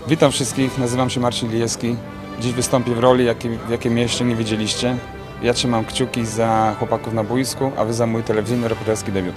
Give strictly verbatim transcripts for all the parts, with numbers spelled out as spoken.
Witam wszystkich, nazywam się Marcin Lijewski. Dziś wystąpię w roli, jakiej, w jakiej mnie jeszcze nie widzieliście. Ja trzymam kciuki za chłopaków na boisku, a wy za mój telewizyjny reporterski debiut.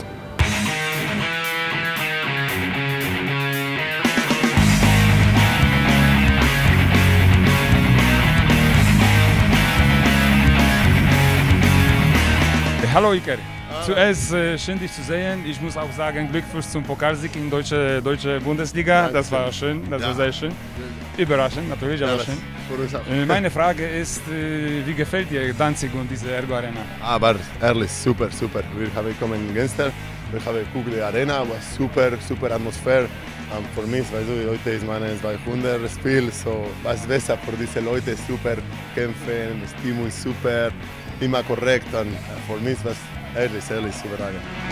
Hallo Iker, zuerst äh, schön dich zu sehen. Ich muss auch sagen, Glückwunsch zum Pokalsieg in deutsche, deutsche Bundesliga. Das war schön, das war sehr schön. Überraschend, natürlich, aber schön. Äh, meine Frage ist, äh, wie gefällt dir Danzig und diese Ergo Arena? Aber ehrlich, super, super. Wir haben gekommen gestern, wir haben geguckt die Arena, war super, super Atmosphäre. Um, für mich, weißt du, heute ist mein zweihundertstes Spiel, so was besser für diese Leute, super kämpfen, das Team ist super, immer korrekt und für mich was ehrlich, ehrlich super.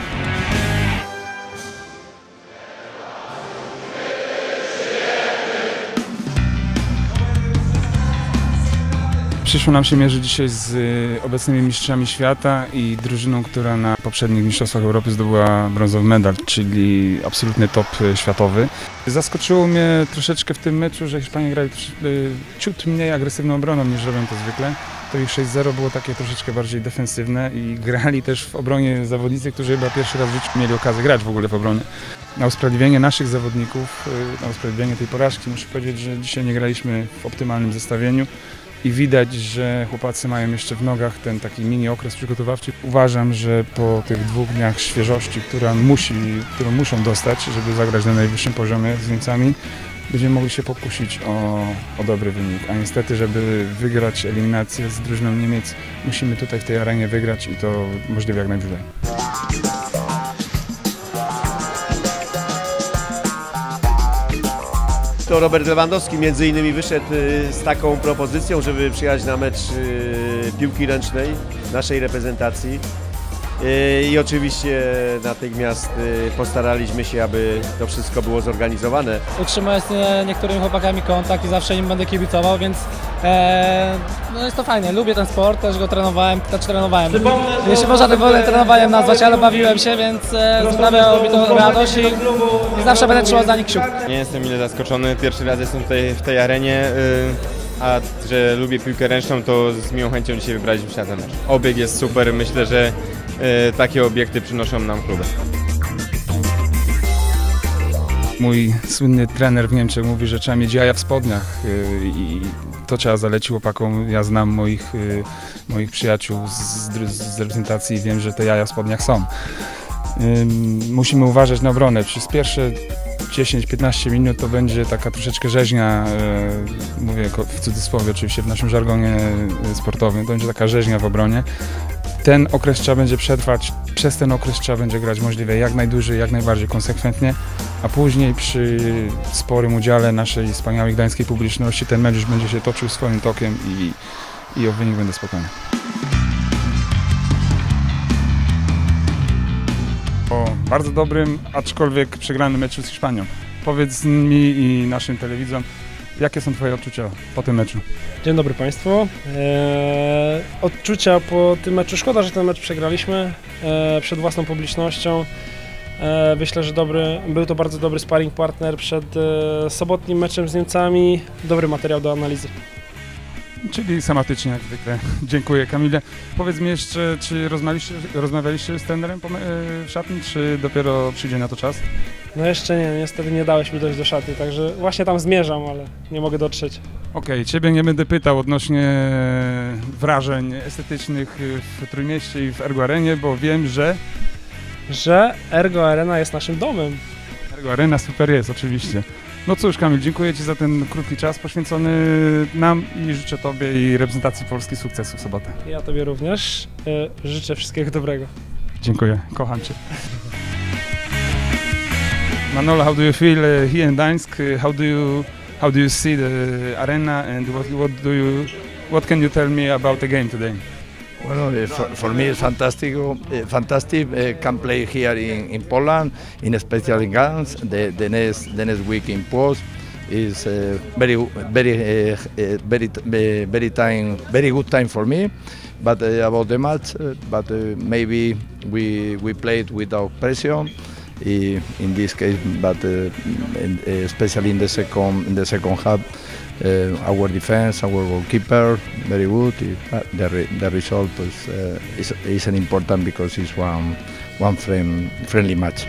Przyszło nam się mierzyć dzisiaj z obecnymi mistrzami świata i drużyną, która na poprzednich mistrzostwach Europy zdobyła brązowy medal, czyli absolutny top światowy. Zaskoczyło mnie troszeczkę w tym meczu, że Hiszpanie grali ciut mniej agresywną obroną niż robią to zwykle. To ich sześć zero było takie troszeczkę bardziej defensywne i grali też w obronie zawodnicy, którzy chyba pierwszy raz w życiu mieli okazję grać w ogóle w obronie. Na usprawiedliwienie naszych zawodników, na usprawiedliwienie tej porażki muszę powiedzieć, że dzisiaj nie graliśmy w optymalnym zestawieniu. I widać, że chłopacy mają jeszcze w nogach ten taki mini okres przygotowawczy. Uważam, że po tych dwóch dniach świeżości, która musi, którą muszą dostać, żeby zagrać na najwyższym poziomie z Niemcami, będziemy mogli się pokusić o, o dobry wynik. A niestety, żeby wygrać eliminację z drużyną Niemiec, musimy tutaj w tej arenie wygrać i to możliwe jak najdłużej. To Robert Lewandowski między innymi wyszedł z taką propozycją, żeby przyjechać na mecz piłki ręcznej naszej reprezentacji. I oczywiście natychmiast postaraliśmy się, aby to wszystko było zorganizowane. Utrzymuję z niektórymi chłopakami kontakt i zawsze im będę kibicował, więc e, no jest to fajne. Lubię ten sport, też go trenowałem, też trenowałem. Jeśli można to wolę trenowałem nazwać, ale bawiłem się, więc e, sprawiało mi to radość i, i zawsze będę trzymał za nich kciuk. Nie jestem mile zaskoczony, pierwszy raz jestem tutaj w tej arenie. Yy... A że lubię piłkę ręczną, to z miłą chęcią dzisiaj wybraliśmy się na ten mecz. Obieg jest super, myślę, że y, takie obiekty przynoszą nam kluby. Mój słynny trener w Niemczech mówi, że trzeba mieć jaja w spodniach y, i to trzeba zalecić chłopakom. Ja znam moich, y, moich przyjaciół z, z reprezentacji i wiem, że te jaja w spodniach są. Y, musimy uważać na obronę. Przez pierwsze dziesięć piętnaście minut to będzie taka troszeczkę rzeźnia, e, mówię w cudzysłowie oczywiście w naszym żargonie sportowym, to będzie taka rzeźnia w obronie. Ten okres trzeba będzie przetrwać, przez ten okres trzeba będzie grać możliwie jak najdłużej, jak najbardziej konsekwentnie, a później przy sporym udziale naszej wspaniałej gdańskiej publiczności ten mecz już będzie się toczył swoim tokiem i, i o wynik będę spokojny. Po bardzo dobrym, aczkolwiek przegranym meczu z Hiszpanią. Powiedz mi i naszym telewidzom, jakie są Twoje odczucia po tym meczu? Dzień dobry Państwu. Eee, odczucia po tym meczu, szkoda, że ten mecz przegraliśmy eee, przed własną publicznością. Eee, myślę, że dobry, był to bardzo dobry sparring partner przed e, sobotnim meczem z Niemcami. Dobry materiał do analizy. Czyli sematycznie jak zwykle. Dziękuję Kamile. Powiedz mi jeszcze, czy rozmawialiście, rozmawialiście z trenerem w szatni, czy dopiero przyjdzie na to czas? No jeszcze nie, niestety nie dałeś mi dojść do szatni, także właśnie tam zmierzam, ale nie mogę dotrzeć. Okej, okay, Ciebie nie będę pytał odnośnie wrażeń estetycznych w Trójmieście i w Ergo Arenie, bo wiem, że... Że Ergo Arena jest naszym domem. Ergo Arena super jest, oczywiście. No cóż Kamil, dziękuję Ci za ten krótki czas poświęcony nam i życzę Tobie i reprezentacji Polski sukcesu w sobotę. Ja Tobie również e, życzę wszystkiego dobrego. Dziękuję, kocham Cię. Manolo, how do you feel uh, here in Gdańsk? How do you how do you see the arena and what what do you what can you tell me about the game today? Well, for, for me it's fantastic. Uh, fantastic. Uh, can play here in, in Poland, in special in Gdańsk. The the next the next week in Płock is uh, very very uh, uh, very uh, very time very good time for me. But uh, about the match, uh, but uh, maybe we we played without pressure. in this case, but uh, in, especially in the second in the second half, uh, our defense, our goalkeeper, very good. The, re, the result is, uh, is is an important because it's one one friend, friendly match.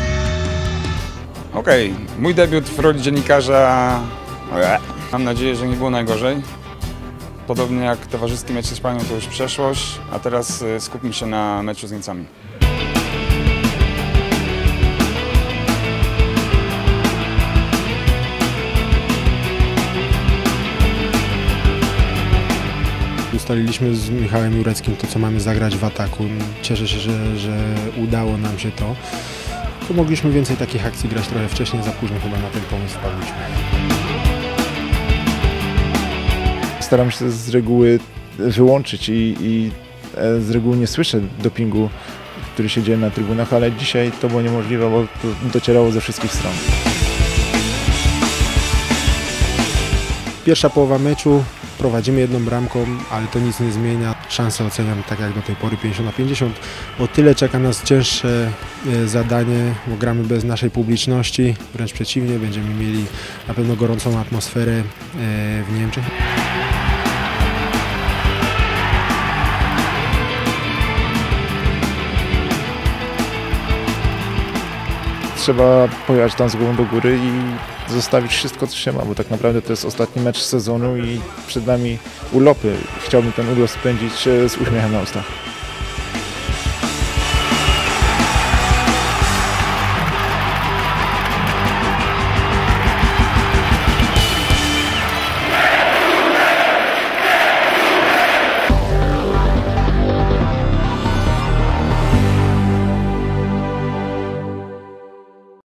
Okej, okay. Mój debiut w roli dziennikarza, mam nadzieję, że nie było najgorzej. Podobnie jak towarzyski mecz z Hiszpanią to już przeszłość, a teraz skupmy się na meczu z Niemcami. Ustaliliśmy z Michałem Jureckim to, co mamy zagrać w ataku. Cieszę się, że, że udało nam się to. To mogliśmy więcej takich akcji grać trochę wcześniej, za późno chyba na ten pomysł wpadliśmy. Staram się z reguły wyłączyć i, i z reguły nie słyszę dopingu, który się dzieje na trybunach, ale dzisiaj to było niemożliwe, bo to docierało ze wszystkich stron. Pierwsza połowa meczu, prowadzimy jedną bramką, ale to nic nie zmienia. Szanse oceniam tak jak do tej pory pięćdziesiąt na pięćdziesiąt. O tyle czeka nas cięższe zadanie, bo gramy bez naszej publiczności, wręcz przeciwnie, będziemy mieli na pewno gorącą atmosferę w Niemczech. Trzeba pojechać tam z głową do góry i zostawić wszystko, co się ma, bo tak naprawdę to jest ostatni mecz sezonu i przed nami urlopy. Chciałbym ten urlop spędzić z uśmiechem na ustach.